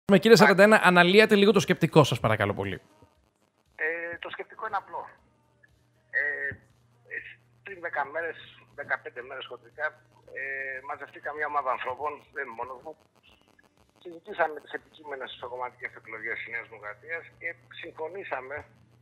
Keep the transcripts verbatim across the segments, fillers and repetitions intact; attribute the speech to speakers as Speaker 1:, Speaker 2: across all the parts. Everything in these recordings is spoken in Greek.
Speaker 1: Με κύριε σαράντα ένα, αναλύατε λίγο το σκεπτικό σας, παρακαλώ πολύ.
Speaker 2: Ε, το σκεπτικό είναι απλό. Ε, πριν δέκα μέρες, δεκαπέντε μέρες χοντρικά, ε, μαζευτήκα μια ομάδα ανθρώπων, δεν είναι μόνος μου. Συζητήσαμε τις επικείμενες ισοκομματικές εκλογές της Νέας Δημοκρατίας και συμφωνήσαμε,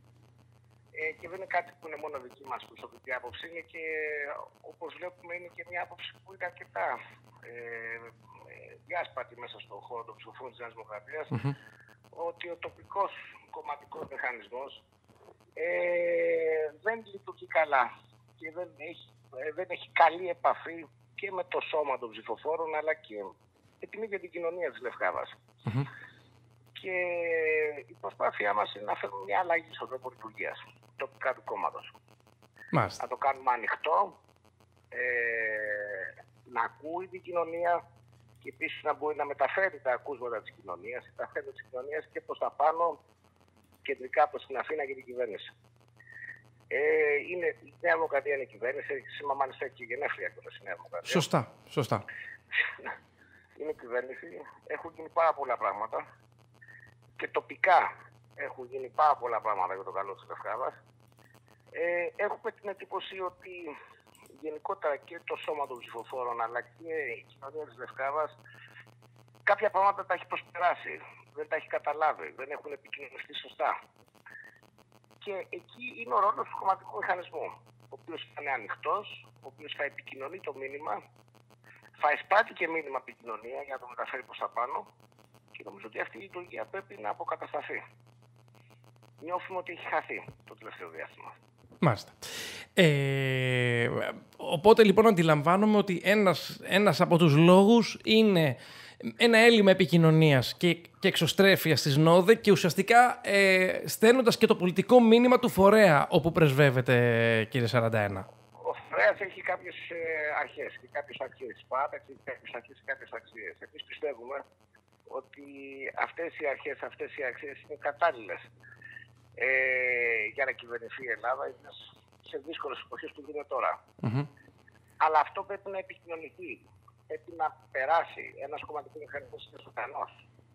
Speaker 2: ε, και δεν είναι κάτι που είναι μόνο δική μας προσωπική άποψη, είναι και όπως βλέπουμε είναι και μια άποψη που είναι αρκετά ε, ε, διάσπατη μέσα στον χώρο των ψηφοφόρων της Νέας Δημοκρατίας, mm-hmm. ότι ο τοπικός κομματικός μηχανισμός ε, δεν λειτουργεί καλά και δεν έχει, ε, δεν έχει καλή επαφή και με το σώμα των ψηφοφόρων αλλά και με την ίδια την κοινωνία της Λευκάδας. Mm-hmm. Και η προσπάθειά μας είναι να φέρουμε μια αλλαγή στον τρόπο λειτουργίας τοπικά του κόμματος.
Speaker 1: Μάλιστα.
Speaker 2: Να το κάνουμε ανοιχτό, ε, να ακούει την κοινωνία και επίσης να μπορεί να μεταφέρει τα ακούσματα της κοινωνίας, τα θέματα της κοινωνίας και προς τα πάνω, κεντρικά προς την Αθήνα και την κυβέρνηση. Ε, είναι, η Νέα Δημοκρατία είναι η κυβέρνηση, σήμερα μάλιστα έχει και γενέθλια και η Νέα Δημοκρατία.
Speaker 1: Σωστά, σωστά.
Speaker 2: Είναι κυβέρνηση, έχουν γίνει πάρα πολλά πράγματα και τοπικά έχουν γίνει πάρα πολλά πράγματα για το καλό της Λευκάδας. Ε, έχουμε την εντύπωση ότι γενικότερα και το σώμα των ψηφοφόρων αλλά και η κοινωνία της Λευκάδας κάποια πράγματα τα έχει προσπεράσει, δεν τα έχει καταλάβει, δεν έχουν επικοινωνιστεί σωστά. Και εκεί είναι ο ρόλος του κομματικού μηχανισμού, ο οποίος θα είναι ανοιχτός, ο οποίος θα επικοινωνεί το μήνυμα, θα εισπράττει και μήνυμα από την κοινωνία για να το μεταφέρει προς τα πάνω και νομίζω ότι αυτή η λειτουργία πρέπει να αποκατασταθεί. Νιώθουμε ότι έχει χαθεί το τελευταίο διάστημα.
Speaker 1: Μάλιστα. Ε, οπότε λοιπόν αντιλαμβάνομαι ότι ένας, ένας από τους λόγους είναι ένα έλλειμμα επικοινωνίας και, και εξωστρέφειας στις ΝΟΔΕ και ουσιαστικά ε, στέλνοντας και το πολιτικό μήνυμα του φορέα όπου πρεσβεύεται, κύριε σαράντα ένα.
Speaker 2: Ο φορέας έχει κάποιες ε, αρχές και κάποιες αξίες. Παράταξη έχει κάποιες αρχές και κάποιες αξίες. Εμείς πιστεύουμε ότι αυτές οι αρχές, αυτές οι αξίες είναι κατάλληλες ε, για να κυβερνηθεί η Ελλάδα σε δύσκολες εποχές που γίνεται τώρα. Mm-hmm. Αλλά αυτό πρέπει να επικοινωνηθεί. Πρέπει να περάσει. Ένας κομματικός μηχανισμός είναι ζωντανός.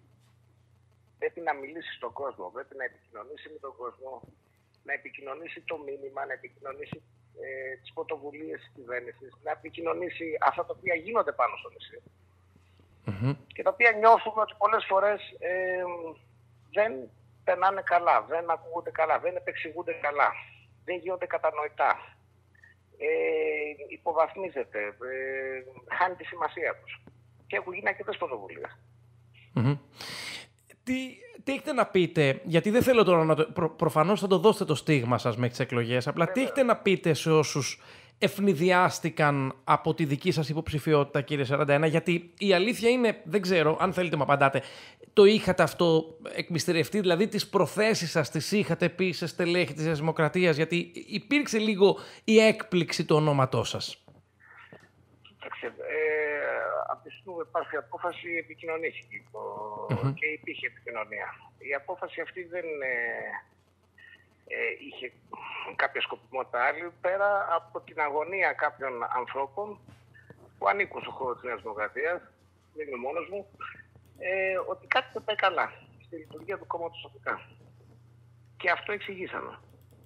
Speaker 2: Πρέπει να μιλήσει στον κόσμο. Πρέπει να επικοινωνήσει με τον κόσμο, να επικοινωνήσει το μήνυμα, να επικοινωνήσει ε, τις πρωτοβουλίες της κυβέρνησης, να επικοινωνήσει αυτά τα οποία γίνονται πάνω στο νησί. Mm-hmm. Και τα οποία νιώθουμε ότι πολλές φορές ε, δεν περνάνε καλά, δεν ακούγονται καλά, δεν επεξηγούνται καλά, δεν γίνονται κατανοητά. Ε, υποβαθμίζεται, ε, χάνει τη σημασία τους. Και έχουν γίνει αρκετές πρωτοβουλίες.
Speaker 1: Mm-hmm. Τι, τι έχετε να πείτε, γιατί δεν θέλω τώρα να το... Προ, προφανώς θα το δώσετε το στίγμα σας μέχρι τις εκλογές, απλά Βέβαια. τι έχετε να πείτε σε όσους ευνηδιάστηκαν από τη δική σας υποψηφιότητα, κύριε σαράντα ένα, γιατί η αλήθεια είναι, δεν ξέρω, αν θέλετε μου απαντάτε, το είχατε αυτό εκμυστηρευτεί, δηλαδή τις προθέσεις σας τις είχατε πει σε στελέχη της Δημοκρατίας, γιατί υπήρξε λίγο η έκπληξη του ονόματός σας.
Speaker 2: Κοίταξε, ε, από τη στιγμή που υπάρχει απόφαση επικοινωνήθηκε mm-hmm. και υπήρχε επικοινωνία. Η απόφαση αυτή δεν ε, ε, είχε κάποια σκοπιμότητα άλλη πέρα από την αγωνία κάποιων ανθρώπων που ανήκουν στον χώρο της Νέας Δημοκρατίας, δεν είμαι μόνος μου, ε, ότι κάτι δεν πάει καλά στη λειτουργία του κόμματος τοπικά. Και αυτό εξηγήσαμε.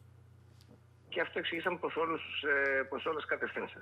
Speaker 2: Και αυτό εξηγήσαμε προς, όλους, ε, προς όλες τις κατευθύνσεις.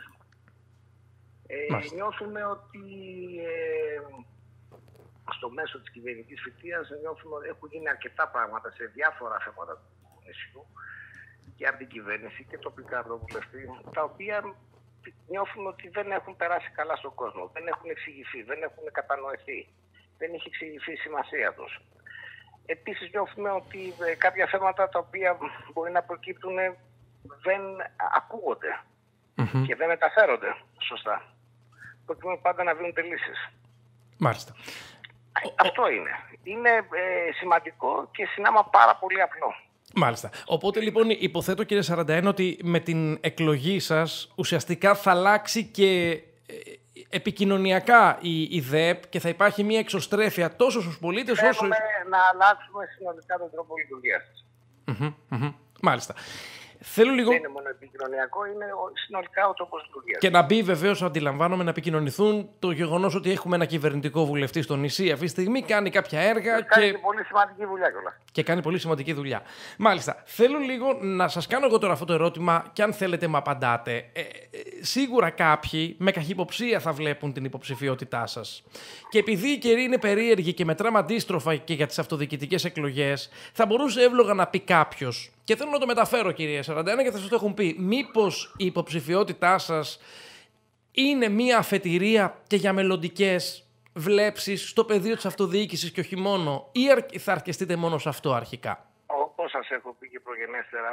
Speaker 2: Ε, νιώθουμε ότι ε, στο μέσο της κυβερνητικής θητείας νιώθουμε ότι έχουν γίνει αρκετά πράγματα σε διάφορα θέματα του νησιού και από την κυβέρνηση και τοπικά από τον βουλευτή, τα οποία νιώθουμε ότι δεν έχουν περάσει καλά στον κόσμο, δεν έχουν εξηγηθεί, δεν έχουν κατανοηθεί, δεν έχει εξηγηθεί η σημασία τους. Επίσης νιώθουμε ότι ε, κάποια θέματα τα οποία μπορεί να προκύπτουν δεν ακούγονται mm-hmm. και δεν μεταφέρονται σωστά. Προκειμένου πάντα να βρουν λύσεις.
Speaker 1: Μάλιστα.
Speaker 2: Αυτό είναι. Είναι ε, σημαντικό και συνάμα πάρα πολύ απλό.
Speaker 1: Μάλιστα. Οπότε λοιπόν υποθέτω, κύριε σαράντα ένα, ότι με την εκλογή σας ουσιαστικά θα αλλάξει και επικοινωνιακά η, η ΔΕΠ και θα υπάρχει μια εξωστρέφεια τόσο στους πολίτες όσο...
Speaker 2: να αλλάξουμε συνολικά τον τρόπο λειτουργίας της.
Speaker 1: Mm-hmm, mm-hmm. Μάλιστα. Θέλω λίγο...
Speaker 2: Δεν είναι μόνο επικοινωνιακό, είναι συνολικά ο τρόπος λειτουργίας.
Speaker 1: Και να μπει βεβαίως, αντιλαμβάνομαι, να επικοινωνηθούν το γεγονός ότι έχουμε ένα κυβερνητικό βουλευτή στο νησί αυτή τη στιγμή, κάνει κάποια έργα.
Speaker 2: Και κάνει
Speaker 1: και...
Speaker 2: και πολύ σημαντική δουλειά κιόλας.
Speaker 1: Και κάνει πολύ σημαντική δουλειά. Μάλιστα. Θέλω λίγο να σας κάνω εγώ τώρα αυτό το ερώτημα και αν θέλετε μου απαντάτε. Ε, ε, σίγουρα κάποιοι με καχυποψία θα βλέπουν την υποψηφιότητά σας. Και επειδή η καιρή είναι περίεργη και μετράμε αντίστροφα και για τις αυτοδιοικητικές εκλογές, θα μπορούσε εύλογα να πει κάποιος, και θέλω να το μεταφέρω κύριε σαράντα ένα και θα σας το έχουν πει, μήπως η υποψηφιότητά σας είναι μία αφετηρία και για μελλοντικές βλέψεις στο πεδίο της αυτοδιοίκησης και όχι μόνο, ή θα αρκεστείτε μόνο σε αυτό αρχικά?
Speaker 2: Όπως σας έχω πει και προγενέστερα,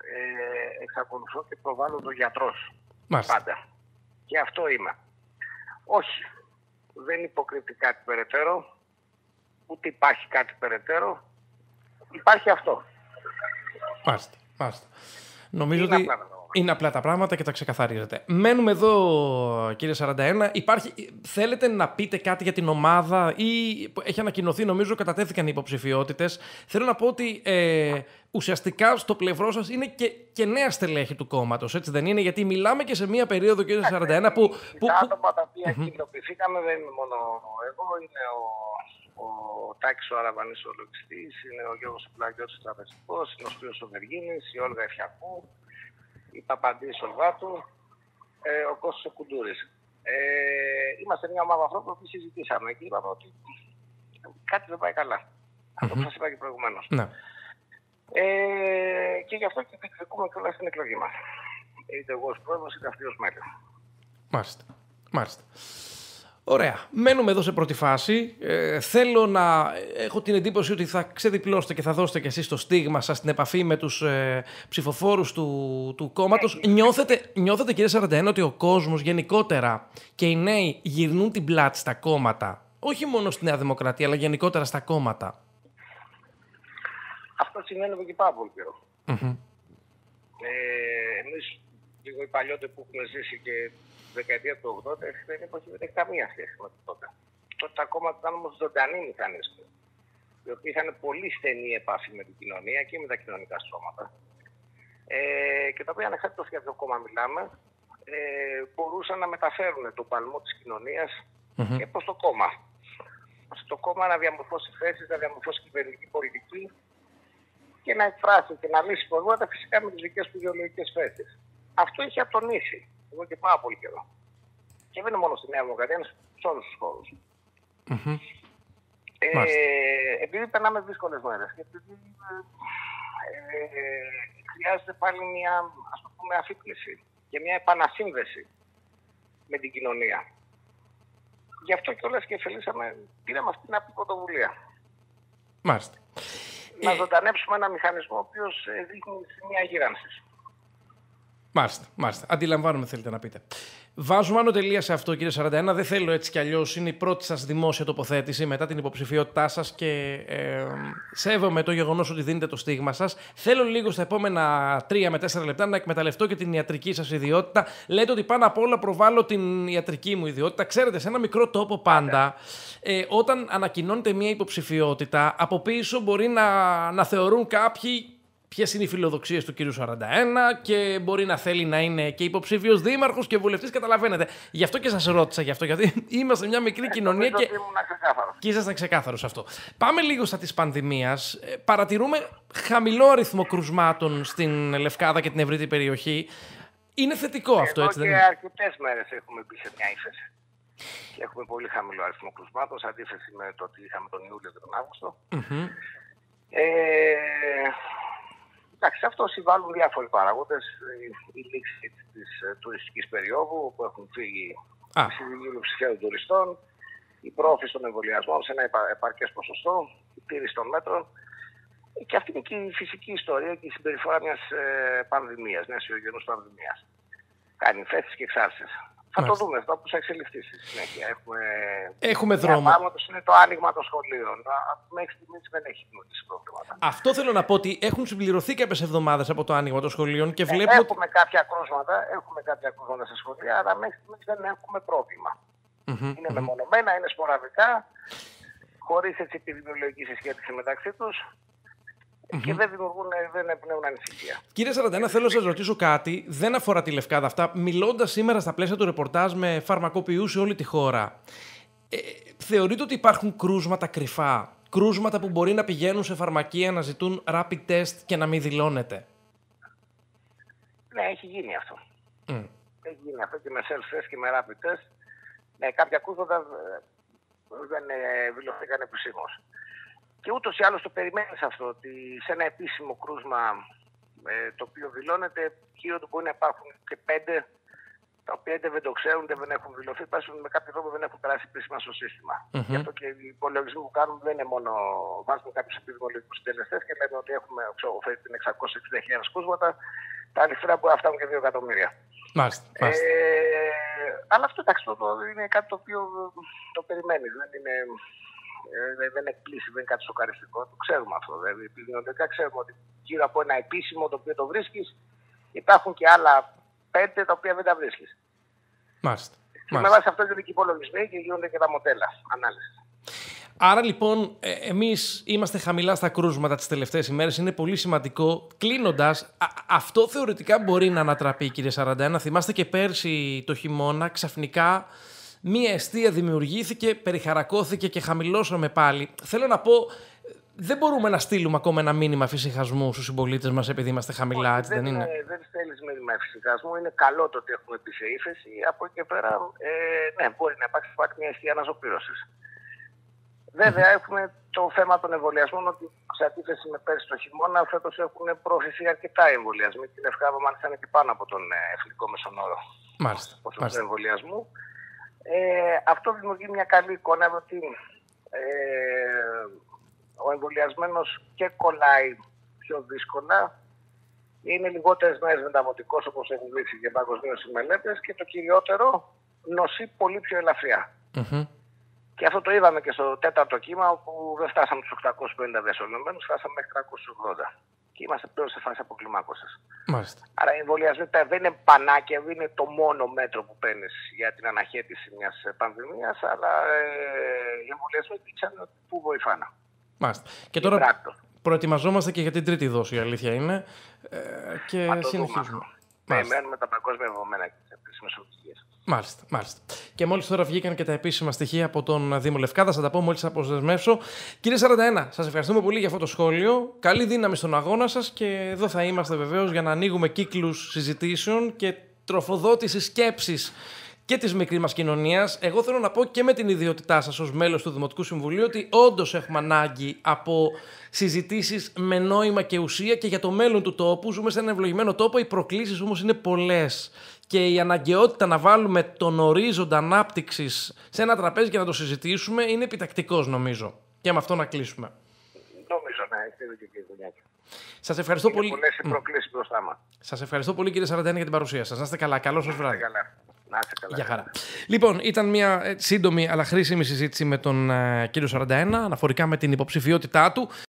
Speaker 2: ε, εξακολουθώ και προβάλλω το γιατρός.
Speaker 1: Μάλιστα.
Speaker 2: Πάντα. Και αυτό είμαι. Όχι. Δεν υποκρύπτει κάτι περαιτέρω. Ούτε υπάρχει κάτι περαιτέρω. Υπάρχει αυτό.
Speaker 1: Μάλιστα. Μάλιστα. Νομίζω
Speaker 2: είναι
Speaker 1: ότι
Speaker 2: απλά
Speaker 1: είναι απλά τα πράγματα και τα ξεκαθαρίζετε. Μένουμε εδώ, κύριε σαράντα ένα. Υπάρχει, θέλετε να πείτε κάτι για την ομάδα ή έχει ανακοινωθεί, νομίζω κατατέθηκαν οι υποψηφιότητες. Θέλω να πω ότι ε, ουσιαστικά στο πλευρό σας είναι και, και νέα στελέχη του κόμματος, έτσι δεν είναι? Γιατί μιλάμε και σε μία περίοδο, κύριε σαράντα ένα, που... που
Speaker 2: τα άτομα τα οποία κοινοποιηθήκαμε δεν είναι μόνο εγώ, είναι ο, ο Τάκης ο Αραβανής ο λογιστής, είναι ο Γιώργος Πλαγιώτης ο τραπεζικός, είναι ο Σπύρος ο Βεργίνης, η Όλγα Εφιακού, η Παπαντή Σολβάτου, ε, ο Κώστας ο Κουντούρης. Ε, είμαστε μια ομάδα ανθρώπων που συζητήσαμε και είπαμε ότι κάτι δεν πάει καλά. Mm-hmm. Αυτό που σας είπα και προηγουμένως.
Speaker 1: Ναι.
Speaker 2: Ε, και γι' αυτό και διεκδικούμε κιόλας στην εκλογή μας. Είτε εγώ ως πρόεδρος είτε αυτοί ως μέλη.
Speaker 1: Μάλιστα. Μάλιστα. Ωραία. Μένουμε εδώ σε πρώτη φάση. Ε, θέλω να έχω την εντύπωση ότι θα ξεδιπλώσετε και θα δώσετε κι εσείς το στίγμα σας στην επαφή με τους ε, ψηφοφόρους του, του κόμματος. Νιώθετε, νιώθετε, κύριε σαράντα ένα, ότι ο κόσμος γενικότερα και οι νέοι γυρνούν την πλάτη στα κόμματα? Όχι μόνο στη Νέα Δημοκρατία, αλλά γενικότερα στα κόμματα.
Speaker 2: Αυτό σημαίνει εδώ και πάρα πολύ καιρό.
Speaker 1: Mm-hmm.
Speaker 2: Ε, εμείς, λίγο οι παλιότεροι που έχουμε ζήσει και δεκαετία του ογδόντα, δεν έχει καμία σχέση με τότε. Τότε τα κόμματα ήταν όμως ζωντανοί μηχανισμοί, οι οποίοι είχαν πολύ στενή επαφή με την κοινωνία και με τα κοινωνικά στρώματα. Ε, και τα οποία, ανεξάρτητα για ποιο κόμμα μιλάμε, ε, μπορούσαν να μεταφέρουν τον παλμό της κοινωνίας mm-hmm. και προς το κόμμα. Στο κόμμα να διαμορφώσει θέσεις, να διαμορφώσει κυβερνητική πολιτική και να εκφράσει και να λύσει προβλήματα, φυσικά με τις δικές του ιδεολογικές θέσεις. Αυτό είχε ατονίσει εδώ και πάρα πολύ καιρό. Και δεν είναι μόνο στη Νέα Δημοκρατία, είναι σε όλους τους χώρους.
Speaker 1: Mm-hmm.
Speaker 2: Ε, επειδή περνάμε δύσκολες μέρες και επειδή ε, ε, χρειάζεται πάλι μια, ας το πούμε, αφύπνιση και μια επανασύνδεση με την κοινωνία. Γι' αυτό κιόλας και θελήσαμε, πήραμε αυτή την απλή πρωτοβουλία.
Speaker 1: Μάλιστα.
Speaker 2: Να ζωντανέψουμε ένα μηχανισμό ο οποίος δείχνει μια γύρανση.
Speaker 1: Μάλιστα, μάλιστα. Αντιλαμβάνομαι, θέλετε να πείτε. Βάζουμε άνω τελεία σε αυτό, κύριε σαράντα ένα. Δεν θέλω έτσι κι αλλιώς. Είναι η πρώτη σας δημόσια τοποθέτηση μετά την υποψηφιότητά σας και ε, σέβομαι το γεγονός ότι δίνετε το στίγμα σας. Θέλω λίγο στα επόμενα τρία με τέσσερα λεπτά να εκμεταλλευτώ και την ιατρική σας ιδιότητα. Λέτε ότι πάνω απ' όλα προβάλλω την ιατρική μου ιδιότητα. Ξέρετε, σε ένα μικρό τόπο πάντα, ε, όταν ανακοινώνεται μια υποψηφιότητα, από πίσω μπορεί να, να θεωρούν κάποιοι ποιες είναι οι φιλοδοξίες του κύριου σαράντα ένα και μπορεί να θέλει να είναι και υποψήφιος δήμαρχος και βουλευτής, καταλαβαίνετε. Γι' αυτό και σας ρώτησα γι' αυτό, γιατί είμαστε μια μικρή ε, κοινωνία και... και ήσασταν ξεκάθαρος αυτό. Πάμε λίγο στα της πανδημίας. Παρατηρούμε χαμηλό αριθμό κρουσμάτων στην Λευκάδα και την ευρύτερη περιοχή. Είναι θετικό
Speaker 2: ε,
Speaker 1: αυτό, έτσι δεν είναι?
Speaker 2: Και αρκετές μέρες έχουμε μπει σε μια ύφεση. Και έχουμε πολύ χαμηλό αριθμό κρουσμάτων, σε αντίθεση με το ότι είχαμε τον Ιούλιο και τον Αύγουστο. Mm-hmm. Ε, Εντάξει, αυτό συμβάλλουν διάφοροι παράγοντες. Η λήξη της τουριστικής περίοδου, που έχουν φύγει η συντηρητική πλειοψηφία των τουριστών, η πρόθεση των εμβολιασμών σε ένα επαρκές ποσοστό, η τήρηση των μέτρων. Και αυτή είναι και η φυσική ιστορία και η συμπεριφορά μιας πανδημίας, μιας ιογενούς πανδημίας. Κάνει θέσεις και εξάρσεις. Θα το δούμε αυτό που θα εξελιχθεί στη συνέχεια. Έχουμε,
Speaker 1: Έχουμε δρόμο.
Speaker 2: Πράγματος είναι το άνοιγμα των σχολείων. Μέχρι στιγμής δεν έχει δημιουργήσει προβλήματα.
Speaker 1: Αυτό θέλω να πω, ότι έχουν συμπληρωθεί κάποιες εβδομάδες από το άνοιγμα των σχολείων και βλέπουμε.
Speaker 2: Ε, έχουμε ότι... κάποια κρούσματα, έχουμε κάποια κρούσματα στα σχολεία, αλλά μέχρι στιγμής δεν έχουμε πρόβλημα. Mm-hmm, είναι mm-hmm. μεμονωμένα, είναι σποραδικά, χωρίς έτσι επιδημιολογική συσχέτιση μεταξύ τους. mm-hmm. και δεν δημιουργούν, δεν εμπνέουν ανησυχία.
Speaker 1: Κύριε σαράντα ένα, θέλω να σας ρωτήσω κάτι. Δεν αφορά τη Λευκάδα αυτά. Μιλώντας σήμερα στα πλαίσια του ρεπορτάζ με φαρμακοποιούς σε όλη τη χώρα, ε, θεωρείτε ότι υπάρχουν κρούσματα κρυφά? Κρούσματα που μπορεί να πηγαίνουν σε φαρμακεία να ζητούν rapid test και να μην δηλώνεται?
Speaker 2: Ναι, έχει γίνει αυτό.
Speaker 1: Mm.
Speaker 2: Έχει γίνει αυτό και με self-test και με rapid test. Ναι, κάποια κρούσματα δεν δηλωθήκαν επισήμως. Και ούτως ή άλλως το περιμένεις αυτό, ότι σε ένα επίσημο κρούσμα ε, το οποίο δηλώνεται, γύρω του μπορεί να υπάρχουν και πέντε, τα οποία είτε δεν το ξέρουν, είτε δεν έχουν δηλωθεί, πάσουν με κάποιο τρόπο δεν έχουν περάσει επίσημα στο σύστημα. Mm-hmm. Γι' αυτό και οι υπολογισμοί που κάνουν δεν είναι μόνο, βάζουν κάποιους επιδημιολογικούς συντελεστές και λέμε ότι έχουμε εξακόσιες εξήντα χιλιάδες κρούσματα, τα αληθινά μπορεί να φτάνουν και δύο εκατομμύρια.
Speaker 1: Μάλιστα, μάλιστα.
Speaker 2: Ε, αλλά αυτό εντάξει, το, το, είναι κάτι το οποίο το περιμένεις, δεν είναι... δεν εκπλήσει, δεν είναι κάτι σοκαριστικό. Το ξέρουμε αυτό. Δηλαδή, επιδημιολογικά ξέρουμε ότι γύρω από ένα επίσημο το οποίο το βρίσκεις, υπάρχουν και άλλα πέντε τα οποία δεν τα βρίσκεις.
Speaker 1: Μάλιστα.
Speaker 2: Και με βάση αυτό γίνονται και οι υπολογισμοί και γίνονται και τα μοντέλα ανάλυσης.
Speaker 1: Άρα λοιπόν, ε, εμείς είμαστε χαμηλά στα κρούσματα τις τελευταίες ημέρες. Είναι πολύ σημαντικό. Κλείνοντας, α, αυτό θεωρητικά μπορεί να ανατραπεί, κύριε σαράντα ένα. Θυμάστε και πέρσι το χειμώνα, ξαφνικά μία εστία δημιουργήθηκε, περιχαρακώθηκε και χαμηλώσαμε πάλι. Θέλω να πω, δεν μπορούμε να στείλουμε ακόμα ένα μήνυμα φυσιχασμού στους συμπολίτες μας επειδή είμαστε χαμηλά, έτσι δεν, δεν είναι?
Speaker 2: Ε, δεν στέλνεις μήνυμα φυσιχασμού. Είναι καλό το ότι έχουμε πει σε ύφεση. Από εκεί και πέρα, ε, ναι, μπορεί να υπάρξει, υπάρξει μια αιστεία αναζωπήρωσης. Βέβαια, mm-hmm. έχουμε το θέμα των εμβολιασμών, ότι σε αντίθεση με πέρσι το χειμώνα, φέτος έχουν προωθηθεί αρκετά εμβολιασμοί. Την Λευκάδα μάλιστα είναι και πάνω από τον εθνικό μεσονόρο.
Speaker 1: Μάλιστα.
Speaker 2: Του εμβολιασμού. Ε, αυτό δημιουργεί μια καλή εικόνα ότι ε, ο εμβολιασμένος και κολλάει πιο δύσκολα, είναι λιγότερες μέρες μεταβατικός όπως έχουν δείξει και παγκοσμίως οι μελέτες και το κυριότερο, νοσεί πολύ πιο ελαφριά.
Speaker 1: Mm-hmm.
Speaker 2: Και αυτό το είδαμε και στο τέταρτο κύμα, όπου δεν φτάσαμε στους οκτακόσιους πενήντα διασωληνωμένους, φτάσαμε μέχρι τριακόσιους ογδόντα. Και είμαστε πλέον σε φάση αποκλιμάκωσης.
Speaker 1: Μάλιστα.
Speaker 2: Άρα οι εμβολιασμοί δεν είναι πανάκια, δεν είναι το μόνο μέτρο που παίρνεις για την αναχέτηση μιας πανδημίας, αλλά ε, οι εμβολιασμοί δείξαν που βοηθάνε.
Speaker 1: Μάλιστα. Και τώρα πράκτο. Προετοιμαζόμαστε και για την τρίτη δόση, η αλήθεια είναι. Ε, και συνεχίζουμε.
Speaker 2: Περιμένουμε τα παγκόσμια δεδομένα και τις επίσημες οδηγίες.
Speaker 1: Μάλιστα, μάλιστα. Και μόλις τώρα βγήκαν και τα επίσημα στοιχεία από τον Δήμο Λευκάδας, θα τα πω μόλις αποσδεσμεύσω. Κύριε σαράντα ένα, σας ευχαριστούμε πολύ για αυτό το σχόλιο. Καλή δύναμη στον αγώνα σας και εδώ θα είμαστε βεβαίως για να ανοίγουμε κύκλους συζητήσεων και τροφοδότηση σκέψης και της μικρής μας κοινωνίας. Εγώ θέλω να πω και με την ιδιότητά σας ως μέλος του Δημοτικού Συμβουλίου ότι όντως έχουμε ανάγκη από συζητήσεις με νόημα και ουσία και για το μέλλον του τόπου. Ζούμε σε έναν ευλογημένο τόπο, οι προκλήσεις όμως είναι πολλές. Και η αναγκαιότητα να βάλουμε τον ορίζοντα ανάπτυξης σε ένα τραπέζι και να το συζητήσουμε είναι επιτακτικός, νομίζω. Και με αυτό να κλείσουμε.
Speaker 2: Νομίζω, ναι, έχετε δίκιο και η δουλειά.
Speaker 1: Σας ευχαριστώ
Speaker 2: είναι
Speaker 1: πολύ.
Speaker 2: Πολλές οι προκλήσεις μπροστά μας.
Speaker 1: Σας ευχαριστώ πολύ, κύριε σαράντα ένα, για την παρουσία σας. Να είστε καλά. Καλό σας βράδυ.
Speaker 2: Να είστε καλά.
Speaker 1: Γεια χαρά. Λοιπόν, ήταν μια σύντομη αλλά χρήσιμη συζήτηση με τον uh, κύριο σαράντα ένα αναφορικά με την υποψηφιότητά του.